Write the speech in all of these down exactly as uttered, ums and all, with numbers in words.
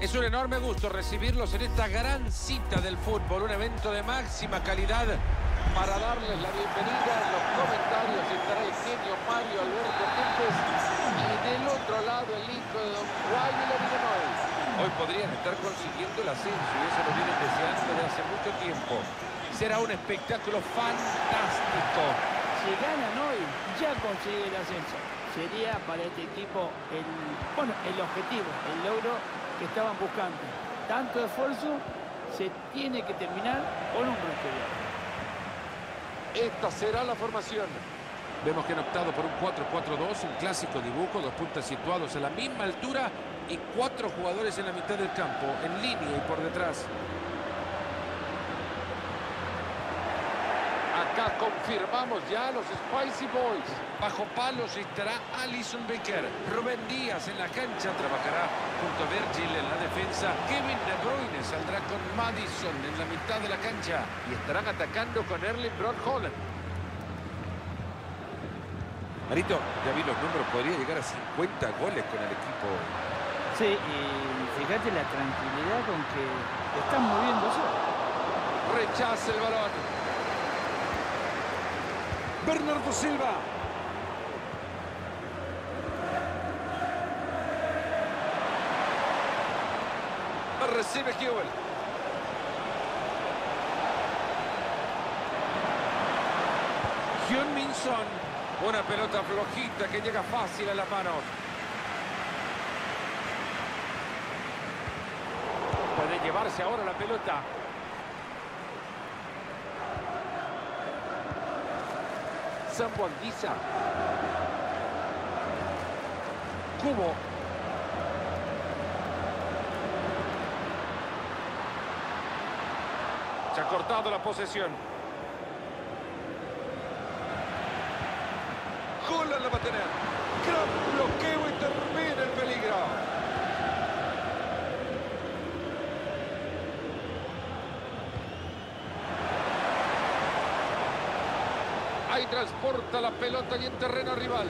Es un enorme gusto recibirlos en esta gran cita del fútbol, un evento de máxima calidad. Para darles la bienvenida en los comentarios estará el genio Mario Alberto Kempes y del otro lado el hijo de Don Juan y la Villanoy. Hoy podrían estar consiguiendo el ascenso y eso lo vienen deseando de hace mucho tiempo. Será un espectáculo fantástico. Si ganan hoy, ya consigue el ascenso. Sería para este equipo el, bueno, el objetivo, el logro que estaban buscando. Tanto esfuerzo se tiene que terminar con un bronce. Esta será la formación. Vemos que han optado por un cuatro cuatro dos, un clásico dibujo, dos puntas situados a la misma altura y cuatro jugadores en la mitad del campo, en línea y por detrás. Acá confirmamos ya los Spicy Boys. Bajo palos estará Alisson Becker. Rubén Díaz en la cancha trabajará junto a Virgil en la defensa. Kevin De Bruyne saldrá con Maddison en la mitad de la cancha. Y estarán atacando con Erling Braut Haaland. Marito, ya vi los números, podría llegar a cincuenta goles con el equipo. Sí, y fíjate la tranquilidad con que están moviéndose. Rechaza el balón. Bernardo Silva. Recibe Kewell. Hyun-Min Son. Una pelota flojita que llega fácil a las manos. Puede llevarse ahora la pelota. Sambuanguisa. Cubo. Se ha cortado la posesión. Haaland la va a tener. Gran bloqueo y termina el peligro. Ahí transporta la pelota y en terreno rival.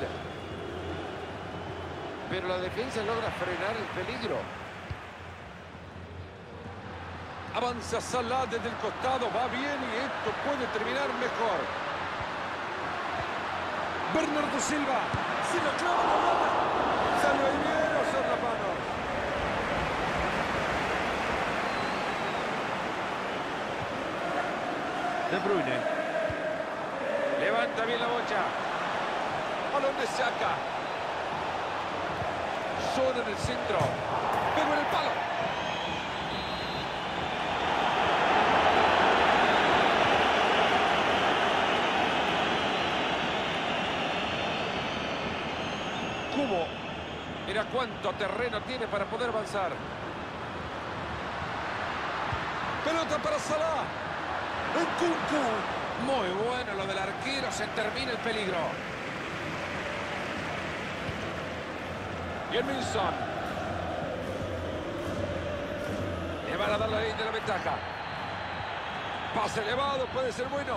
Pero la defensa logra frenar el peligro. Avanza Salah desde el costado, va bien y esto puede terminar mejor. Bernardo Silva, se lo clava la mano. Salió ahí bien o son las manos. De Bruyne. Levanta bien la bocha. Balón de saca. Son en el centro. Pegó en el palo. Cubo. Mira cuánto terreno tiene para poder avanzar. Pelota para Salah. Nkunku. Muy bueno lo del arquero, se termina el peligro. Y el Minson. Le van a dar la ley de la ventaja. Pase elevado, puede ser bueno.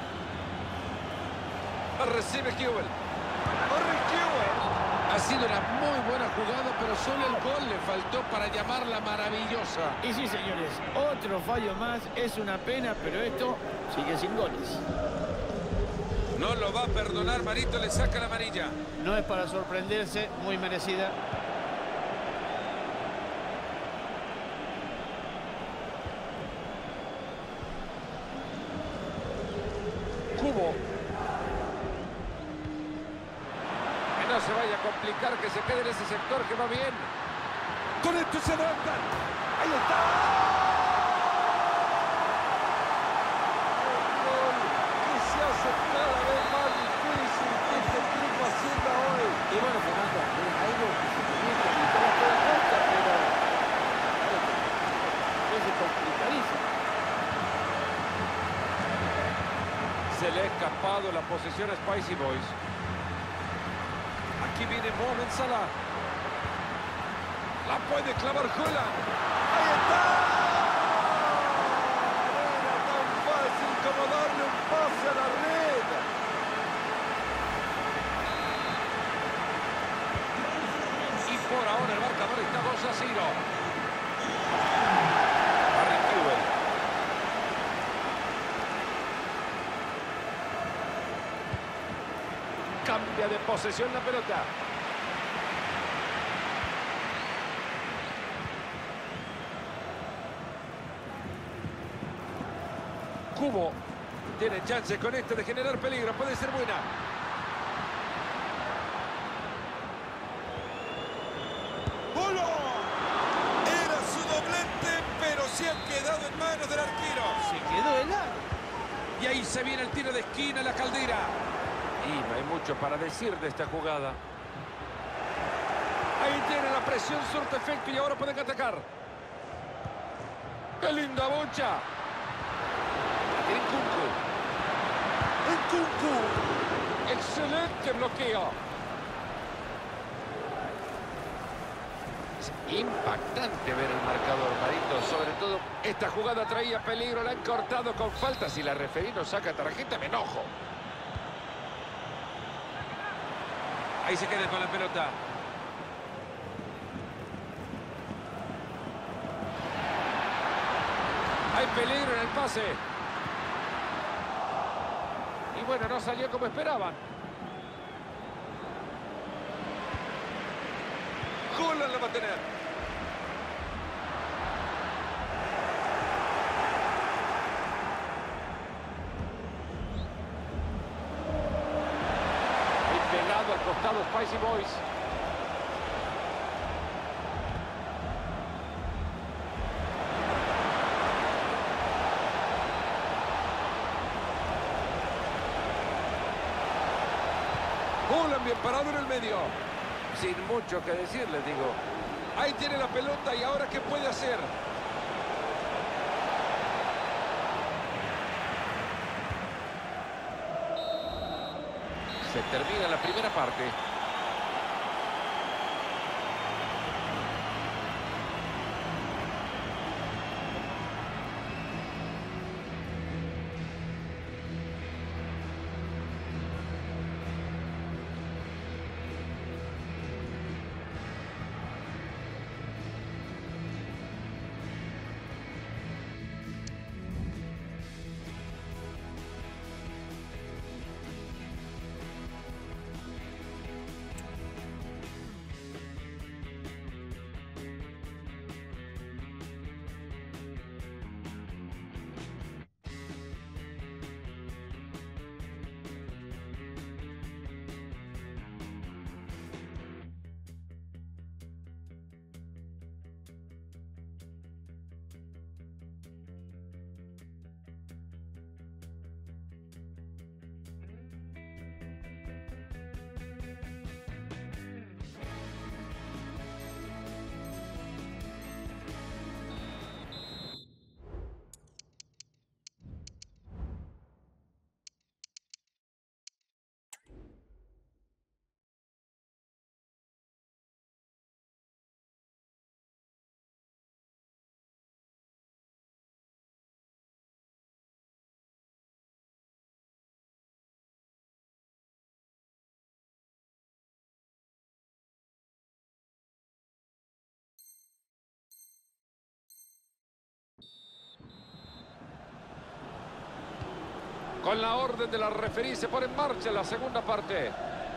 Recibe Kewell. Corre Kewell. Ha sido una muy buena jugada, pero solo el gol le faltó para llamarla maravillosa. Y sí, señores, otro fallo más. Es una pena, pero esto sigue sin goles. No lo va a perdonar, Marito, le saca la amarilla. No es para sorprenderse, muy merecida. Cubo. Que no se vaya a complicar, que se quede en ese sector que va bien. Con esto se adelantan. Ahí está. Un gol que se hace cada vez más difícil que este equipo hacienda hoy. Y bueno, Fernando, es algo que se tenía que evitar a toda costa, pero es complicadísimo. Se le ha escapado la posesión a Spicy Boys. Aquí viene Mohamed Salah. La puede clavar Haaland. ¡Ahí está! Era tan fácil como darle un pase a la red. Y por ahora el marcador está dos a cero. Harry Kewell. Cambia de posesión la pelota. Cubo tiene chance con este de generar peligro, puede ser buena. ¡Golo! Era su doblete, pero se ha quedado en manos del arquero. Se quedó helado. Y ahí se viene el tiro de esquina, la Caldera. Y no hay mucho para decir de esta jugada. Ahí tiene la presión, surte efecto y ahora pueden atacar. ¡Qué linda bocha! Nkunku. Nkunku. Excelente bloqueo. Es impactante ver el marcador, Marito. Sobre todo, esta jugada traía peligro. La han cortado con falta. Si la referí no saca tarjeta, me enojo. Ahí se queda con la pelota. Hay peligro en el pase. Y bueno, no salió como esperaban. Haaland la va a tener. Y pegado al costado Spicy Boys. Haaland bien parado en el medio. Sin mucho que decir, les digo. Ahí tiene la pelota y ahora ¿qué puede hacer? Se termina la primera parte. Con la orden de la referí se pone en marcha la segunda parte.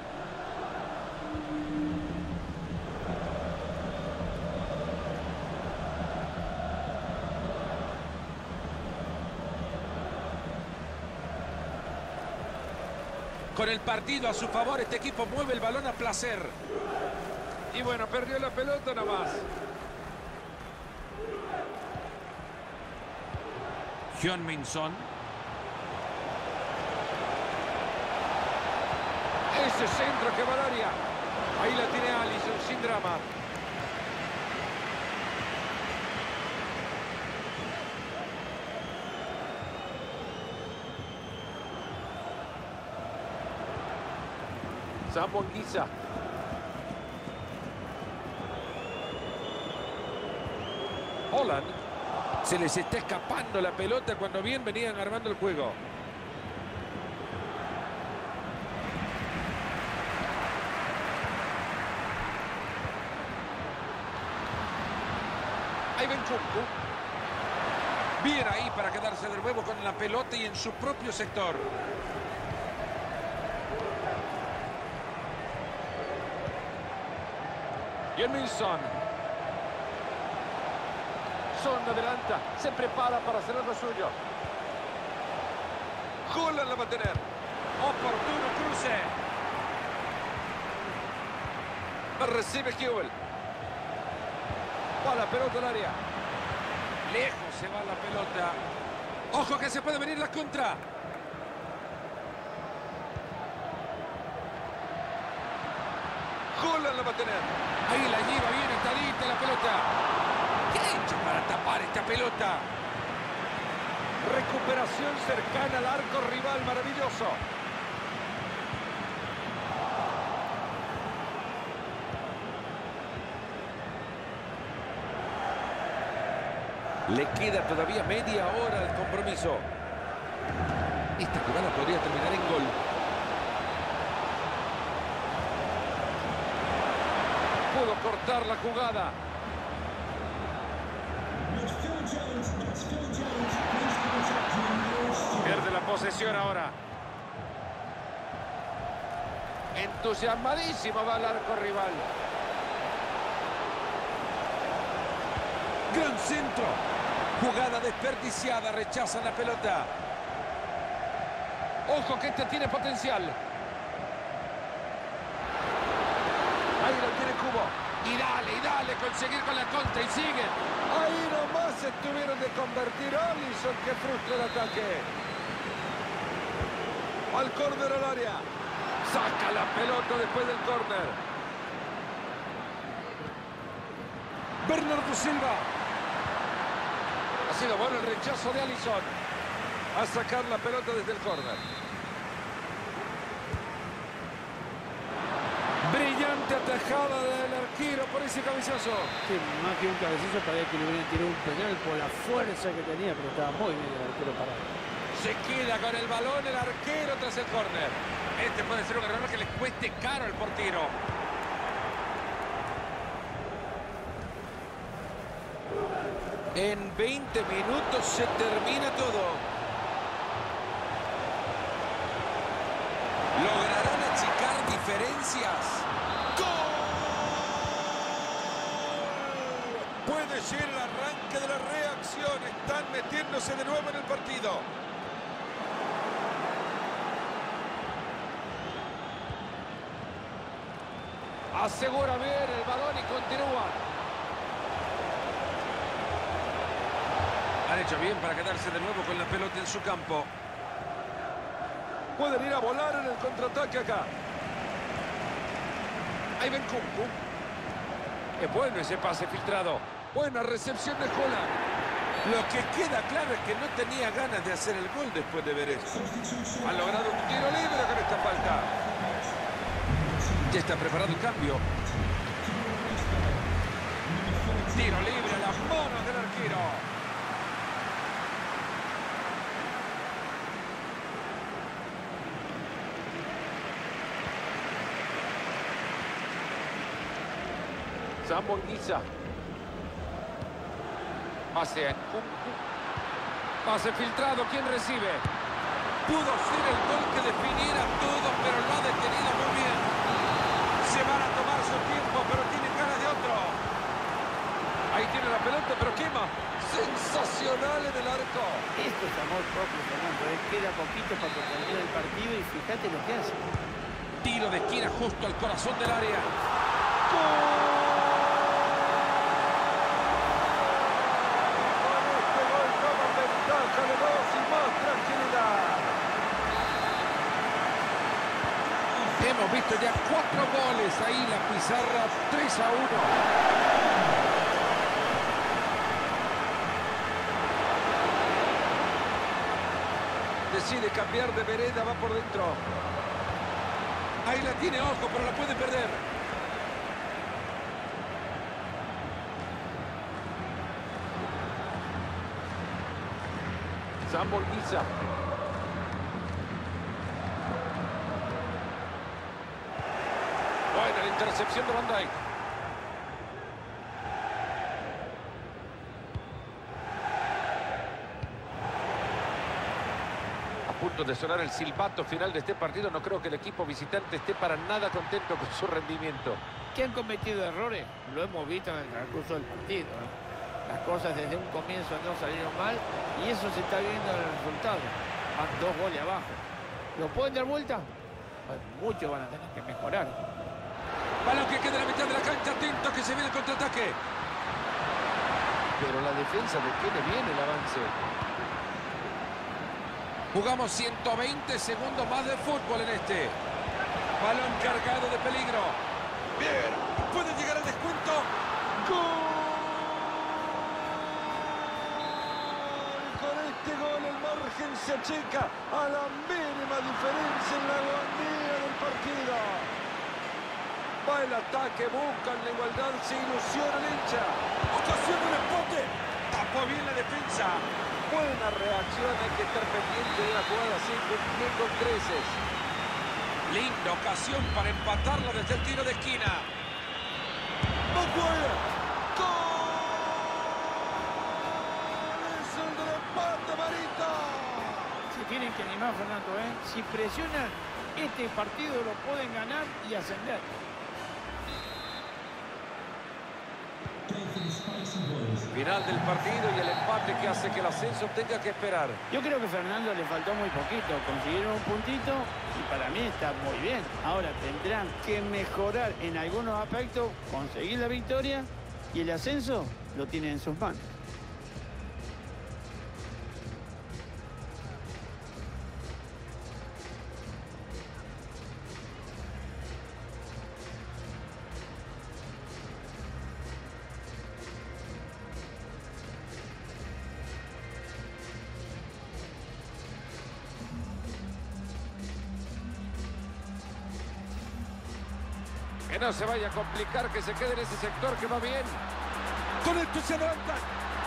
Con el partido a su favor, este equipo mueve el balón a placer. Y bueno, perdió la pelota nomás. Heung-min Son. Ese centro que va al área. Ahí la tiene Alisson sin drama. Samu Anguissa. Haaland. Se les está escapando la pelota cuando bien venían armando el juego. Hay ventaja. Nkunku. Bien ahí para quedarse de nuevo con la pelota y en su propio sector. Emilson. Son adelanta, se prepara para hacer lo suyo. Holland la va a tener. Oportuno cruce. Recibe Kewell. Va la pelota al área. Lejos se va la pelota. Ojo que se puede venir la contra. Holland la va a tener. Ahí la lleva bien atadita la pelota. ¿Qué ha hecho para tapar esta pelota? Recuperación cercana al arco rival, maravilloso. Le queda todavía media hora al compromiso. Esta jugada podría terminar en gol. Pudo cortar la jugada. Pierde la posesión ahora. Entusiasmadísimo va al arco rival. Gran centro. Jugada desperdiciada. Rechaza la pelota. Ojo que este tiene potencial. Ahí lo tiene Cubo. Y dale, y dale. Conseguir con la contra y sigue. Ahí nomás se tuvieron de convertir. Alisson que frustra el ataque. Al córner al área. Saca la pelota después del córner. Bernardo Silva. Ha sido bueno el rechazo de Alisson. A sacar la pelota desde el córner. Brillante atajada del arquero por ese cabezazo. Sí, más que un cabezazo, parecía que le hubieran tirado un penal por la fuerza que tenía, pero estaba muy bien el arquero parado. Se queda con el balón el arquero tras el córner. Este puede ser un error que les cueste caro al portero. En veinte minutos se termina todo. ¿Lograrán achicar diferencias? ¡Gol! Puede ser el arranque de la reacción. Están metiéndose de nuevo en el partido. Asegura bien el balón y continúa. Han hecho bien para quedarse de nuevo con la pelota en su campo. Pueden ir a volar en el contraataque acá. Ahí ven Nkunku. Es bueno ese pase filtrado. Buena recepción de Holland. Lo que queda claro es que no tenía ganas de hacer el gol después de ver eso. Han logrado un tiro libre con esta falta. Ya está preparado el cambio. Tiro libre a las manos del arquero. Zambuesa. Pase a Nkunku. Pase filtrado. ¿Quién recibe? Pudo ser el gol que definiera todo, pero lo ha detenido muy bien. Se van a tomar su tiempo, pero tienen ganas de otro. Ahí tiene la pelota, pero quema. Sensacional en el arco. Esto es amor propio, Fernando. ¿eh? Queda poquito para que termine el partido y fíjate lo que hace. Tiro de esquina justo al corazón del área. Hemos visto ya cuatro goles ahí, la pizarra tres a uno. Decide cambiar de vereda, va por dentro. Ahí la tiene, ojo, pero la puede perder. Zambuesa. Buena la intercepción de Van Dijk. punto de sonar el silbato final de este partido. No creo que el equipo visitante esté para nada contento con su rendimiento. Que han cometido errores, lo hemos visto en el transcurso del partido, ¿no? Las cosas desde un comienzo no salieron mal y eso se está viendo en el resultado. Van dos goles abajo. ¿Lo pueden dar vuelta? Pues muchos van a tener que mejorar. Balón que queda en la mitad de la cancha, atento que se viene el contraataque. Pero la defensa detiene bien el avance. Jugamos ciento veinte segundos más de fútbol en este. Balón cargado de peligro. Bien, puede llegar al descuento. ¡Gol! Con este gol el margen se achica a la mínima diferencia en la agonía del partido. Va el ataque, buscan la igualdad, se ilusiona el hincha. Ocasión del empate. Tapó bien la defensa. Buena reacción, hay que estar pendiente de una jugada así, cumplir con creces. Linda ocasión para empatarla desde el tiro de esquina. Maguire. ¡Gol! Es el del empate, Marita. Se tienen que animar, Fernando, ¿eh? Si presionan, este partido lo pueden ganar y ascender. Final del partido y el empate que hace que el ascenso tenga que esperar. Yo creo que a Fernando le faltó muy poquito. Consiguieron un puntito y para mí está muy bien. Ahora tendrán que mejorar en algunos aspectos, conseguir la victoria y el ascenso lo tienen en sus manos. Que no se vaya a complicar, que se quede en ese sector que va bien. Con esto se adelanta.